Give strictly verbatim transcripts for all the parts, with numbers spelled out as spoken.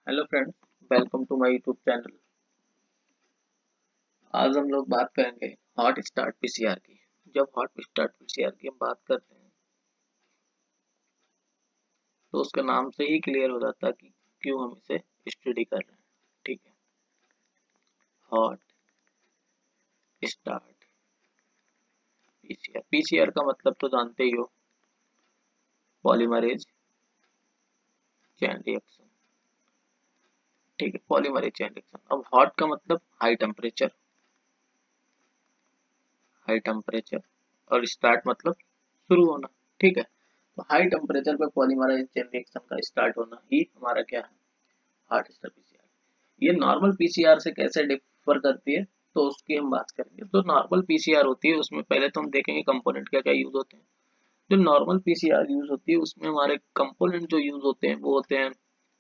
Hello friends, welcome to my YouTube channel. आज हम लोग बात करेंगे हॉट स्टार्ट पीसीआर की। जब हॉट स्टार्ट पीसीआर की हम बात करते हैं तो उसका नाम से ही क्लियर हो जाता है कि क्यों हम इसे स्टडी कर रहे हैं। ठीक है, हॉट स्टार्ट पीसीआर। पीसीआर का मतलब तो जानते ही हो, पॉलीमरेज चेन रिएक्शन। ठीक है, पॉलीमरेज चेन रिएक्शन। अब हॉट का मतलब हाई टेम्परेचर, हाई टेम्परेचर और स्टार्ट मतलब शुरू होना। ठीक है, तो हाई टेम्परेचर पे पॉलीमराइज चेन रिएक्शन का स्टार्ट होना ही हमारा क्या है, हॉट स्टार्ट पीसीआर। ये नॉर्मल पीसीआर से कैसे डिफर करती है तो उसकी हम बात करेंगे। तो नॉर्मल पीसीआर होती है उसमें पहले तो हम देखेंगे कंपोनेंट क्या क्या यूज होते हैं। जो नॉर्मल पीसीआर यूज होती है उसमें हमारे कंपोनेंट जो यूज होते हैं वो होते हैं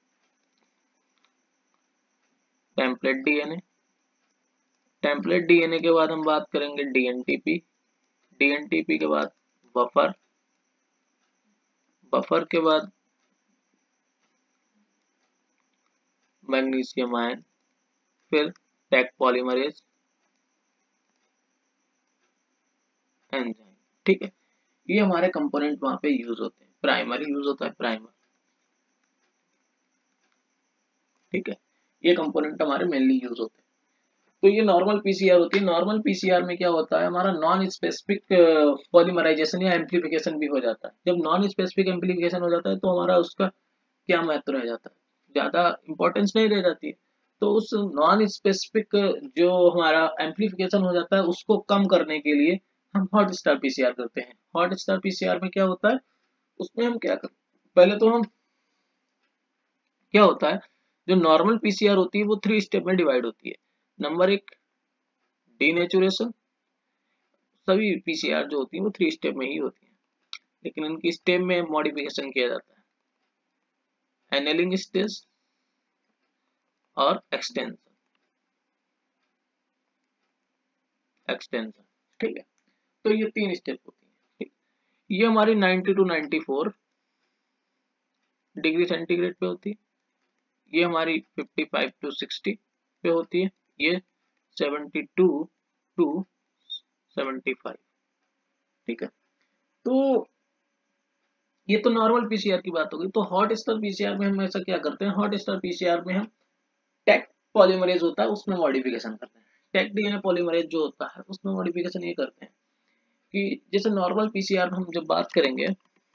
टेम्पलेट डीएनए। टेम्पलेट डीएनए के बाद हम बात करेंगे डीएनटीपी। डीएनटीपी के बाद बफर। बफर के बाद मैग्नीशियम आयन, फिर टैग पॉलीमरेज एंजाइम। ठीक है, ये हमारे कंपोनेंट वहां पे यूज होते हैं। प्राइमरी यूज होता है प्राइमर। ठीक है, ये कंपोनेंट हमारे मेनली यूज होते हैं। तो ये नॉर्मल पीसीआर होती है। नॉर्मल पीसीआर में क्या होता है, हमारा नॉन स्पेसिफिक पॉलीमराइजेशन या एम्प्लीफिकेशन भी हो जाता है। जब नॉन स्पेसिफिक एम्प्लीफिकेशन हो जाता है तो हमारा उसका क्या महत्व रह जाता है, ज्यादा इंपॉर्टेंस नहीं रह जाती है। तो उस नॉन स्पेसिफिक जो हमारा एम्प्लीफिकेशन हो जाता है उसको कम करने के लिए हम हॉट स्टार पीसीआर करते हैं। हॉट स्टार पीसीआर में क्या होता है, उसमें हम क्या कर, पहले तो हम क्या होता है, जो नॉर्मल पीसीआर होती है वो थ्री स्टेप में डिवाइड होती है। नंबर एक, डीनेचुरेशन। सभी पीसीआर जो होती है वो थ्री स्टेप में ही होती है, लेकिन इनकी स्टेप में मॉडिफिकेशन किया जाता है। एनेलिंग स्टेज और एक्सटेंशन। एक्सटेंशन ठीक है, तो ये तीन स्टेप होती है। ठीक, ये हमारी ninety two ninety four degree centigrade पे होती है। ये हमारी फिफ्टी फाइव टू सिक्सटी पे होती है। ये seventy two to seventy five. ठीक है, तो ये तो नॉर्मल पीसीआर की बात होगी। तो हॉट स्टार पीसीआर में हम ऐसा क्या करते हैं, हॉट स्टार पीसीआर में हम टैग पॉलीमरेज होता है उसमें मॉडिफिकेशन करते हैं। टैग डीएनए पॉलीमरेज जो होता है उसमें मॉडिफिकेशन ये करते हैं कि जैसे नॉर्मल पीसीआर में हम जब बात करेंगे,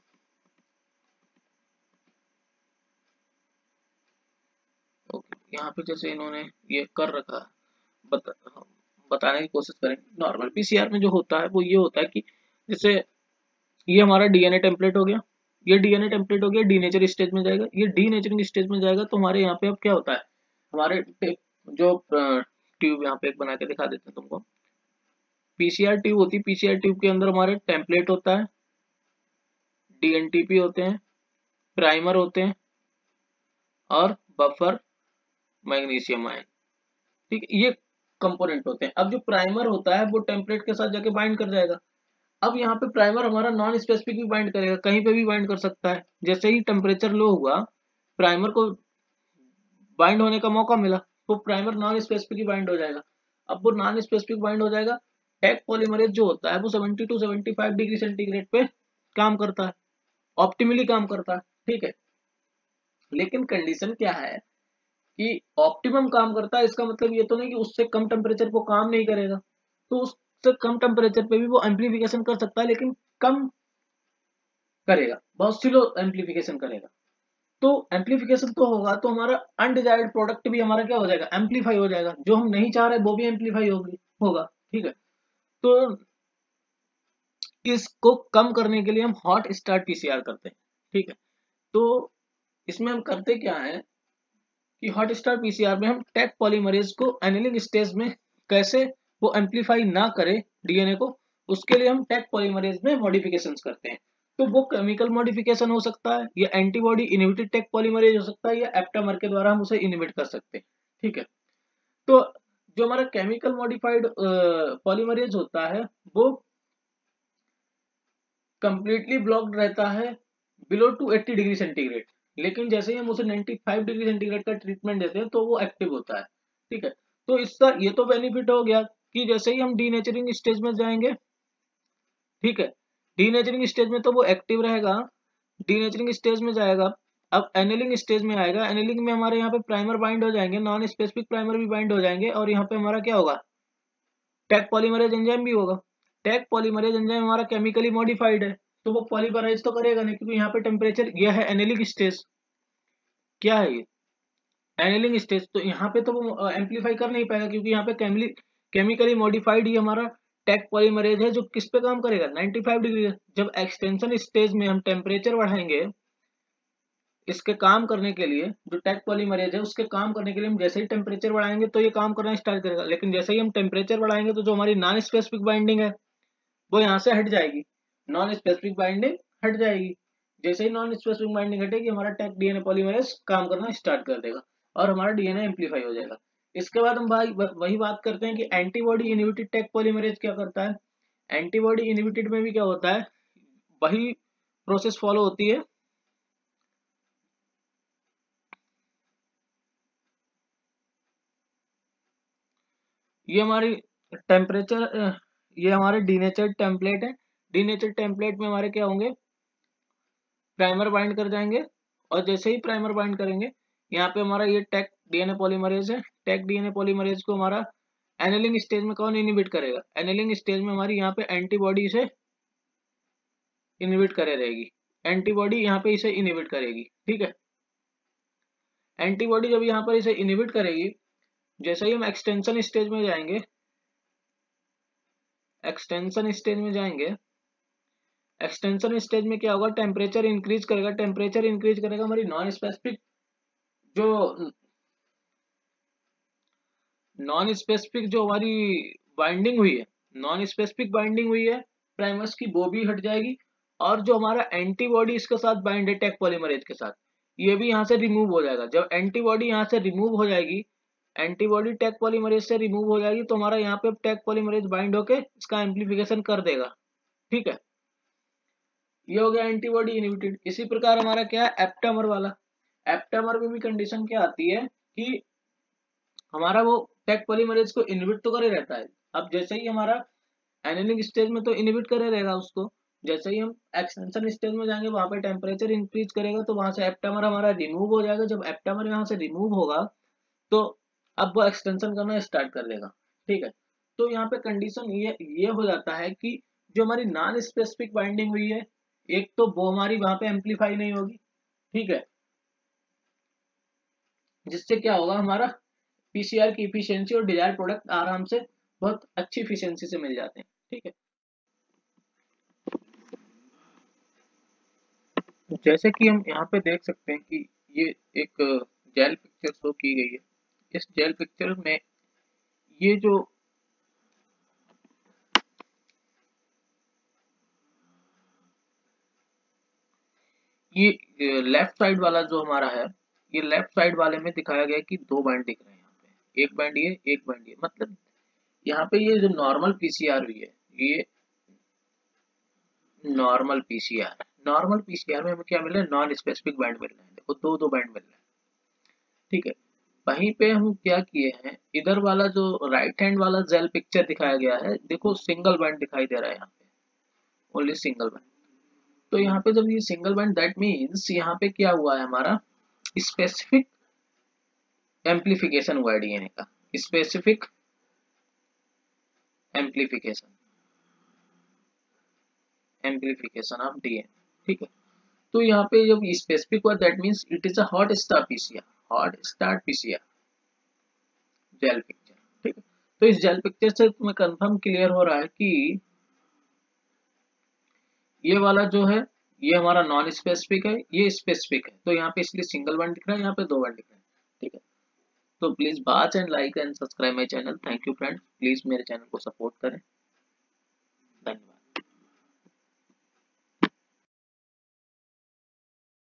ओके यहाँ पे जैसे इन्होंने ये कर रखा है, बता, बताने की कोशिश करेंगे। नॉर्मल पीसीआर में जो होता है वो ये होता है कि जैसे ये हमारा डीएनए टेम्पलेट हो गया, ये डीएनए टेम्पलेट हो गया, डीनेचर स्टेज में जाएगा। ये डीनेचरिंग स्टेज में जाएगा तो हमारे यहाँ पे अब क्या होता है, हमारे जो ट्यूब यहाँ पे एक बना के दिखा देते हैं तुमको, पीसीआर ट्यूब होती है। पीसीआर ट्यूब के अंदर हमारे टेम्पलेट होता है, डीएनटीपी होते हैं, प्राइमर होते हैं और बफर, मैग्नीशियम आयन। ठीक है, ये कंपोनेंट होते हैं। अब जो प्राइमर होता है वो टेम्पलेट के साथ जाके बाइंड कर जाएगा। अब यहाँ पे प्राइमर हमारा नॉन स्पेसिफिक भी बाइंड करेगा, कहीं पे भी बाइंड कर सकता है। जैसे ही टेम्परेचर लो हुआ, प्राइमर को बाइंड होने का मौका मिला तो प्राइमर नॉन स्पेसिफिक ही बाइंड हो जाएगा। अब वो नॉन स्पेसिफिक बाइंड हो जाएगा। टैग पॉलीमरेज जो होता है वो seventy two seventy five degree centigrade पे काम करता है, ऑप्टिमली काम करता है। ठीक है, लेकिन कंडीशन क्या है कि ऑप्टिमम काम करता है, इसका मतलब ये तो नहीं कि उससे कम टेम्परेचर वो काम नहीं करेगा। तो उससे कम टेम्परेचर पे भी वो एम्प्लीफिकेशन कर सकता है, लेकिन कम करेगा, बहुत स्लो एम्प्लीफिकेशन करेगा। तो एम्प्लीफिकेशन तो होगा तो हमारा अनडिजायर्ड प्रोडक्ट भी हमारा क्या हो जाएगा, एम्प्लीफाई हो जाएगा। जो हम नहीं चाह रहे वो भी एम्प्लीफाई होगी होगा। ठीक है, तो इसको कम करने के लिए हम हॉट स्टार्ट पीसीआर करते हैं। ठीक है, तो इसमें हम करते क्या है कि हॉट स्टार पीसीआर में हम टैग पॉलीमरेज को एनिलिंग स्टेज में कैसे वो एम्प्लीफाई ना करे डीएनए को, उसके लिए हम टैग पॉलीमरेज में मॉडिफिकेशंस करते हैं। तो वो केमिकल मॉडिफिकेशन हो सकता है, या एंटीबॉडी इनहिबिटेड टैग पॉलीमरेज हो सकता है, या एप्टामर के द्वारा हम उसे इनहिबिट कर सकते हैं। ठीक है, तो जो हमारा केमिकल मॉडिफाइड पॉलीमरेज होता है वो कंप्लीटली ब्लॉक्ड रहता है below to eighty degree centigrade. लेकिन जैसे ही हम उसे पचानवे डिग्री सेंटीग्रेड का ट्रीटमेंट देते हैं तो वो एक्टिव होता है। ठीक है, तो इसका ये तो बेनिफिट हो गया कि जैसे ही हम डीनेचरिंग स्टेज में जाएंगे, ठीक है, डीनेचरिंग स्टेज में तो वो एक्टिव रहेगा, डीनेचरिंग स्टेज में जाएगा। अब एनेलिंग स्टेज में आएगा, एनेलिंग में हमारे यहाँ पे प्राइमर बाइंड हो जाएंगे, नॉन स्पेसिफिक प्राइमर भी बाइंड हो जाएंगे, और यहाँ पे हमारा क्या होगा, टैग पॉलीमरेज एंजाइम भी होगा। टैग पॉलीमरेज एंजाइम हमारा केमिकली मॉडिफाइड है, तो वो पॉलीमराइज तो करेगा नहीं, क्योंकि यहाँ पे टेम्परेचर, यह है एनेलिंग स्टेज। क्या है ये, एनेलिंग स्टेज। तो यहाँ पे तो वो एम्पलीफाई कर नहीं पाएगा, क्योंकि यहाँ पे केमिकली केमिकली मॉडिफाइड ही हमारा टैग पॉलीमरेज है, जो किस पे काम करेगा, पचानवे डिग्री। जब एक्सटेंशन स्टेज में हम टेम्परेचर बढ़ाएंगे, इसके काम करने के लिए, जो टैग पॉलीमरेज है उसके काम करने के लिए हम जैसे ही टेम्परेचर बढ़ाएंगे तो ये काम करना स्टार्ट करेगा। लेकिन जैसे ही हम टेम्परेचर बढ़ाएंगे तो जो हमारी नॉन स्पेसिफिक बाइंडिंग है वो यहाँ से हट जाएगी, नॉन स्पेसिफिक बाइंडिंग हट जाएगी। जैसे ही नॉन स्पेसिफिक बाइंडिंग हटेगी, हमारा टैग डीएनए पॉलीमरेज काम करना स्टार्ट कर देगा और हमारा डीएनए एम्पलीफाई हो जाएगा। इसके बाद हम भाई वही बात करते हैं कि एंटीबॉडी इनहिबिटेड टैग पॉलीमरेज क्या करता है। एंटीबॉडी इनहिबिटेड में भी क्या होता है, वही प्रोसेस फॉलो होती है। ये हमारी टेम्परेचर, ये हमारे डीनेचर्ड टेम्पलेट है। डीनेचर्ड टेम्पलेट में हमारे क्या होंगे, प्राइमर बाइंड कर जाएंगे, और जैसे ही प्राइमर बाइंड करेंगे, यहाँ पे हमारा ये टैग डीएनए पॉलीमरेज है। टैग डीएनए पॉलीमरेज को हमारा एनेलिंग स्टेज में कौन इनहिबिट करेगा, एनेलिंग स्टेज में हमारी यहाँ पे एंटीबॉडी से इनहिबिट करे रहेगी, एंटीबॉडी यहाँ पे इसे इनहिबिट करेगी। ठीक है, एंटीबॉडी जब यहाँ पर इसे इनहिबिट करेगी, जैसे ही हम एक्सटेंशन स्टेज में जाएंगे, एक्सटेंशन स्टेज में जाएंगे, एक्सटेंशन स्टेज में क्या होगा, टेम्परेचर इंक्रीज करेगा, टेम्परेचर इंक्रीज करेगा, हमारी नॉन स्पेसिफिक जो नॉन स्पेसिफिक जो हमारी बाइंडिंग हुई है, नॉन स्पेसिफिक बाइंडिंग हुई है प्राइमर्स की, वो भी हट जाएगी, और जो हमारा एंटीबॉडी इसके साथ बाइंड है टैग पॉलीमरेज के साथ, ये भी यहाँ से रिमूव हो जाएगा। जब एंटीबॉडी यहाँ से रिमूव हो जाएगी, एंटीबॉडी टैग पॉलीमरेज से रिमूव हो जाएगी, तो हमारा यहाँ पे टैग पॉलीमरेज बाइंड होके इसका एम्प्लीफिकेशन कर देगा। ठीक है, ये हो गया एंटीबॉडी इनहिबिटेड। इसी प्रकार हमारा क्या है, एप्टामर वाला। एप्टामर में भी कंडीशन क्या आती है कि हमारा वो टैग पॉलीमरेज को इनहिबिट तो करे रहता है। अब जैसे ही हमारा एनेलिंग स्टेज में तो इनहिबिट करे रहेगा उसको, जैसे ही हम एक्सटेंशन स्टेज में जाएंगे, वहां पे टेम्परेचर इंक्रीज करेगा, तो वहां से एप्टामर हमारा रिमूव हो जाएगा। जब एप्टामर यहाँ से रिमूव होगा, तो अब वो एक्सटेंशन करना स्टार्ट कर देगा। ठीक है, तो यहाँ पे कंडीशन ये ये हो जाता है कि जो हमारी नॉन स्पेसिफिक बाइंडिंग हुई है, एक तो वो हमारी वहां पे एम्पलीफाई नहीं होगी। ठीक है, जिससे क्या होगा, हमारा पीसीआर की इफिशियंसी और डिजायर प्रोडक्ट आराम से बहुत अच्छी इफिशियंसी से मिल जाते हैं। ठीक है, जैसे कि हम यहाँ पे देख सकते हैं कि ये एक जेल पिक्चर शो की गई है। इस जेल पिक्चर में ये जो ये लेफ्ट साइड वाला जो हमारा है, ये लेफ्ट साइड वाले में दिखाया गया कि दो बैंड दिख रहे हैं यहाँ पे, एक बैंड ये, एक बैंड ये। मतलब यहाँ पे ये जो नॉर्मल पीसीआर हुई है, ये नॉर्मल पीसीआर, नॉर्मल पीसीआर में हमें क्या मिल रहा है, नॉन स्पेसिफिक बैंड मिल रहे हैं। देखो दो दो बैंड मिल रहे हैं। ठीक है, वहीं पे हम क्या किए हैं, इधर वाला जो राइट हैंड वाला जेल पिक्चर दिखाया गया है, देखो सिंगल बैंड दिखाई दे रहा है यहाँ पे, ओनली सिंगल बैंड। तो यहाँ पे जब ये सिंगल बैंड, दैट मीन्स यहाँ पे क्या हुआ है, हमारा स्पेसिफिक एम्प्लीफिकेशन हुआ है डीएनए का, specific amplification, amplification of DNA. ठीक है, तो यहाँ पे जब स्पेसिफिक हुआ, that means it is a hot star PCR, hot star PCR gel picture. ठीक है, तो इस जेल पिक्चर से तुम्हें कंफर्म क्लियर हो रहा है कि ये वाला जो है, ये हमारा नॉन स्पेसिफिक है, ये स्पेसिफिक है। तो यहाँ पे इसलिए सिंगल वन दिख रहा है, यहाँ पे दो वन दिख रहा है। ठीक है, तो please watch and like and subscribe my channel. Thank you friends, please मेरे चैनल को सपोर्ट करें।